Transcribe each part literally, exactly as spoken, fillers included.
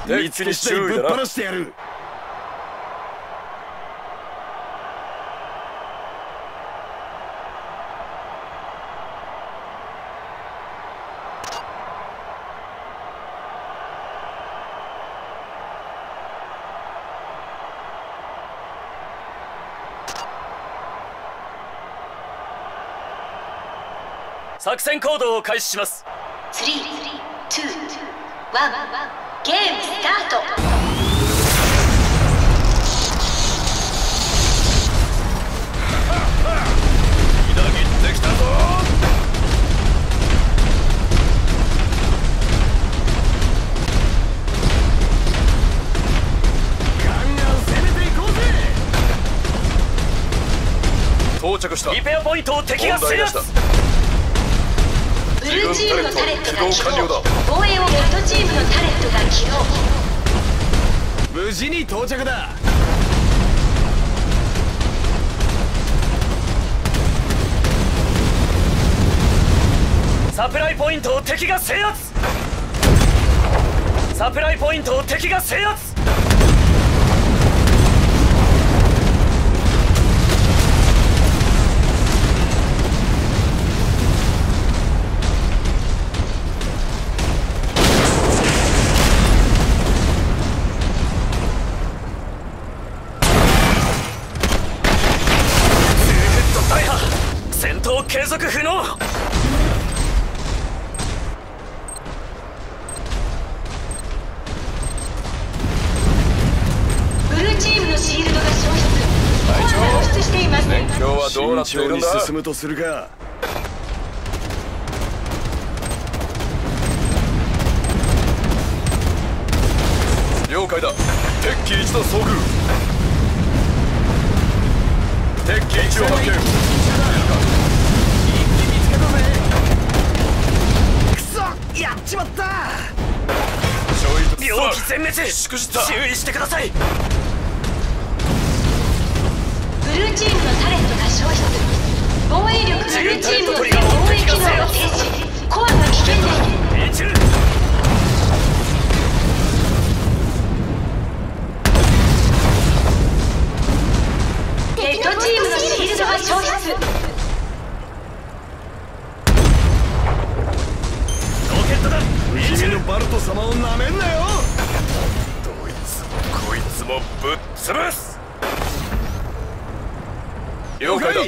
見つけ次第ぶっ放してやる。 作戦行動を開始します。 スリー、ツー、ワン、ゲームスタート。 みなぎってきたぞ。ガンガン攻めていこうぜ。到着した。 リペアポイントを敵が制圧。 ブルーチームのタレットが起動。防衛をレッドチームのタレットが起動。 無事に到着だ。 サプライポイントを敵が制圧。サプライポイントを敵が制圧。継続不能。 ブルーチームのシールドが消失。コアが露出しています。 戦況はどうなっているんだ。慎重に進むとするか。了解だ。敵機一度遭遇。敵機一を発見。やっちまった。 病気全滅。しくじった。注意してください。 ブルーチームのタレットが消失。防衛力ブルーチームの全防衛機能が停止。コアが危険です。レッドチームのシールドが消失。 不死身のバルト様をなめんなよ。 どいつもこいつもぶっ潰す。 了解だ。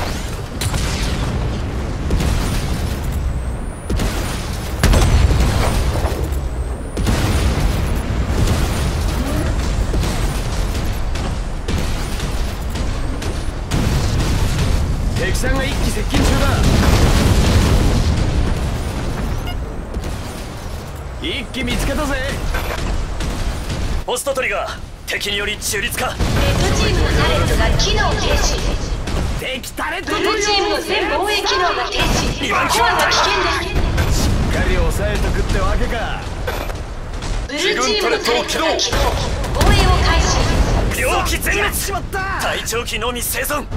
敵さんが一気接近中だ。一気見つけたぜ。 ポストトリガー敵により中立化。 レッドチームのタレットが機能停止。 敵タレットブルーチームの全防衛機能が停止。コアが危険です。 しっかり抑えとくってわけか。 ブルーチームのタレットが起動。防衛を開始。 病気全滅。 しまった。 隊長機のみ生存。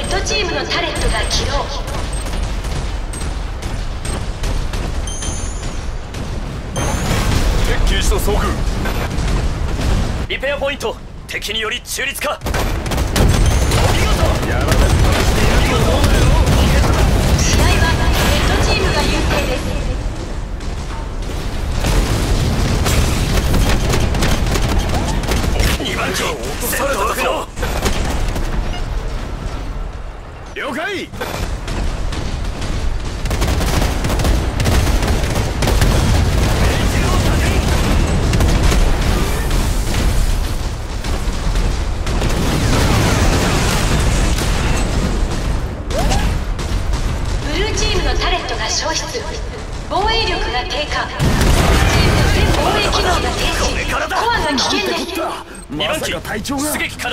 ッドチームのタレットが起動。 敵機士と遭遇。 リペアポイント敵により中立化。 やられっぱなしでいると思うなよ。 試合はレッドチームが優勢です。 にばん機落とされたぞ。 了解。 消失。防衛力が低下。チームの全防衛機能が停止。コアが危険です。 にばん機出撃可能。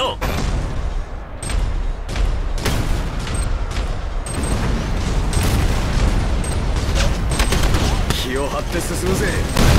気を張って進むぜ。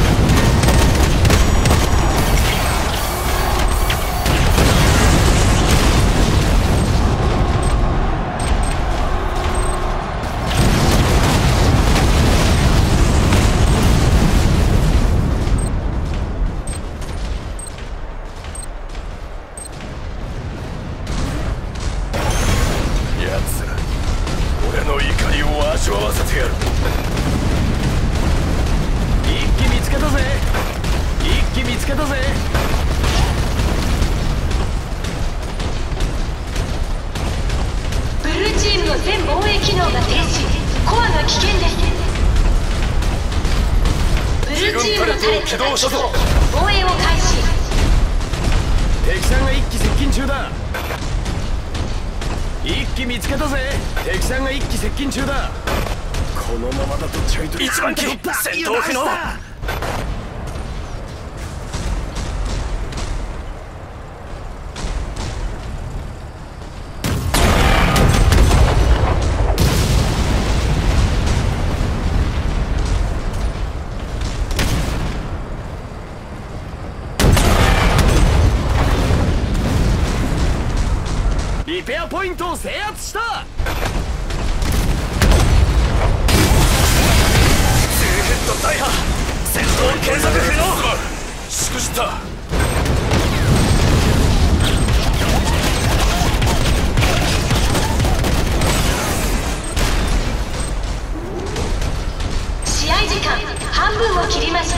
味わわせてやる。 一機見つけたぜ。一機見つけたぜ。 ブルーチームの全防衛機能が停止。コアが危険です。ブルーチームのタレットが起動。防衛を開始。 敵さんが一機接近中だ。一機見つけたぜ。敵さんが一機接近中だ。 このままだとちょいと一番機戦闘不能。リペアポイントを制圧した。 大破。戦闘継続不能。祝した。 試合時間半分を切りました。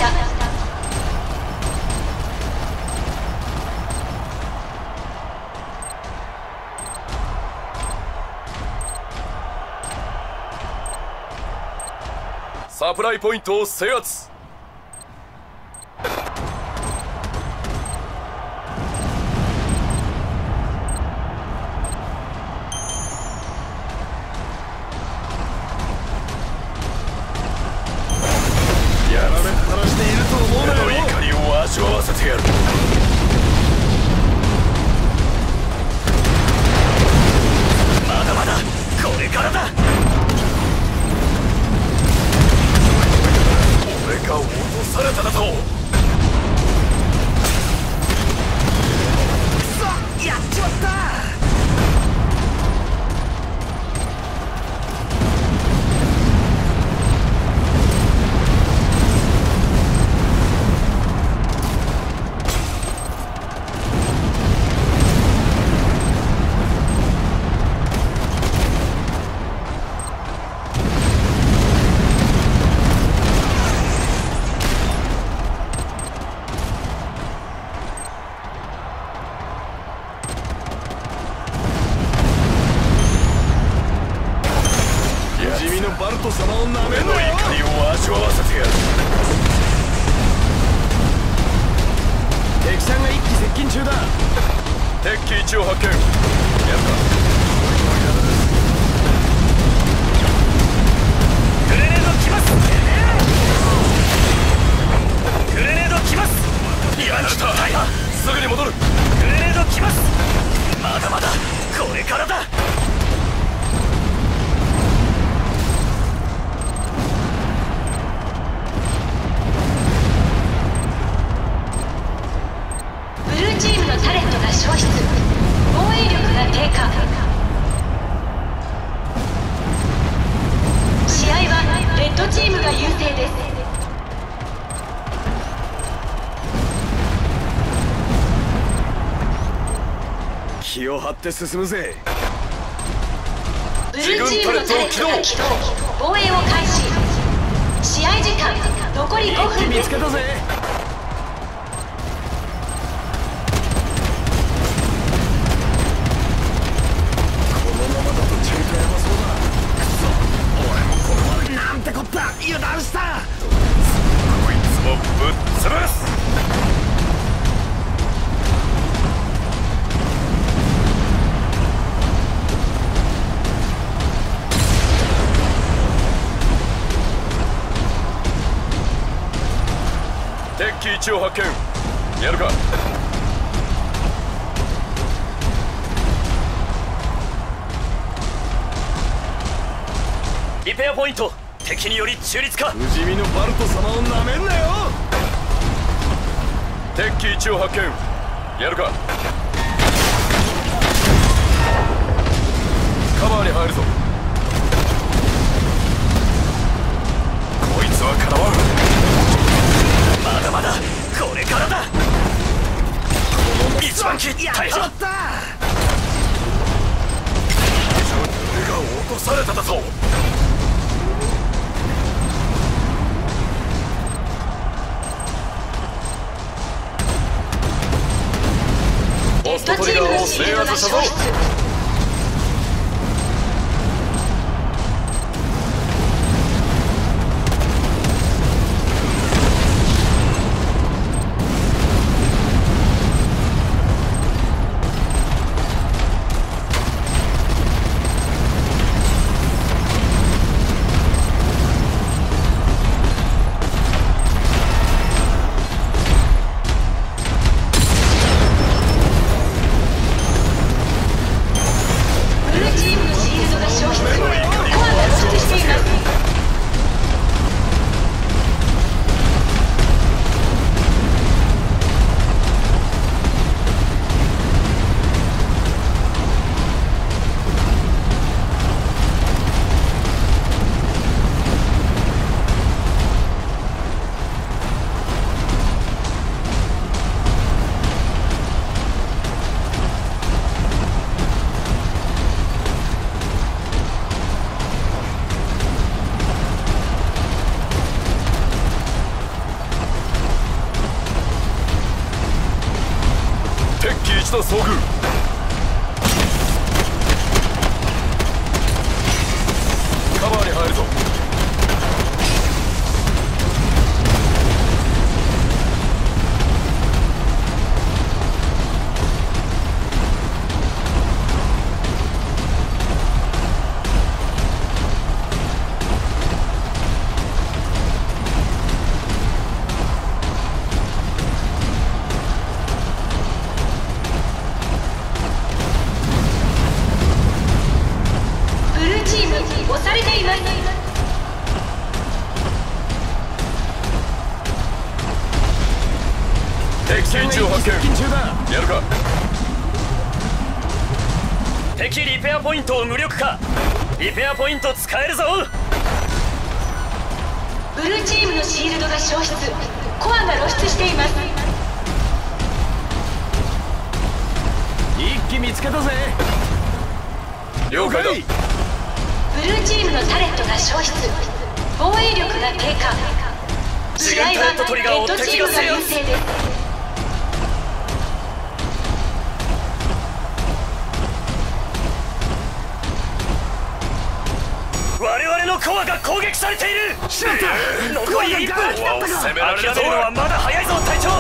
サプライポイントを制圧。やられっぱなしでいると思うなよ。俺の怒りを味わわせてやる。 まだまだこれからだ。 俺が落とされただと。 くそ、やっちまった。 バルト様をなめんなよ。俺の怒りを味わわせてやる。 敵さんが一機接近中だ。 敵機いちを発見。やった。 グレネード来ます。グレネード来ます。 やられた。すぐに戻る。 グレネード来ます。まだまだこれからだ。 ブルーチームのタレットが消失。防衛力が低下。 ドチームが優勢です。 気を張って進むぜ。 ブルーチームのタレットが起動。防衛を開始。試合時間残りごふんです。 見つけたぜ。このままだと中華やばそうだ。くそ、俺もここまでなんてこった。油断した。 こいつもぶっ潰す。敵機いちを発見。やるか。リペアポイント敵により中立化。 不死身のバルト様をなめんなよ。 敵機いちを発見。やるか。カバーに入るぞ。こいつはかなわん。まだまだこれからだ。一番機大破。 った俺が落とされただぞ。ポストトリガーを制圧したぞ。一度遭遇。カバーに入るぞ。 押されています。 敵機位置を発見。やるか。敵リペアポイントを無力化。リペアポイント使えるぞ。 ブルーチームのシールドが消失。コアが露出しています。 一機見つけたぜ。 了解だ。 ブルーチームのタレットが消失。防衛力が低下。試合はレッドチームが優勢です。 我々のコアが攻撃されている。しまった。残りいっぷん。コアを攻められるぞ。諦めるのはまだ早いぞ隊長。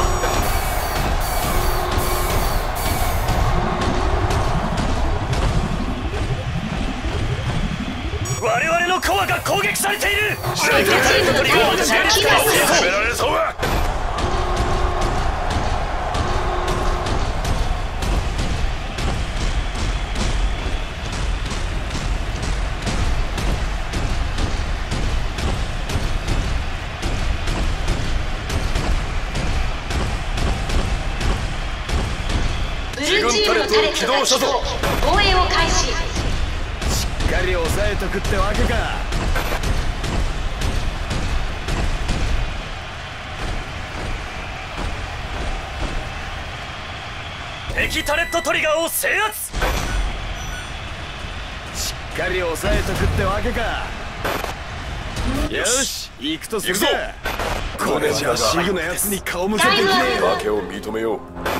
我々のコアが攻撃されている。 レッドチームのタレットが機能攻められるぞ。 ブルーチームのタレットが起動。防衛を開始。 しっかり抑えとくってわけか。 敵タレットトリガーを制圧。 しっかり抑えとくってわけか。よし行くとするか。これじゃシグのやつに顔向けできねえよ。 負けを認めよう。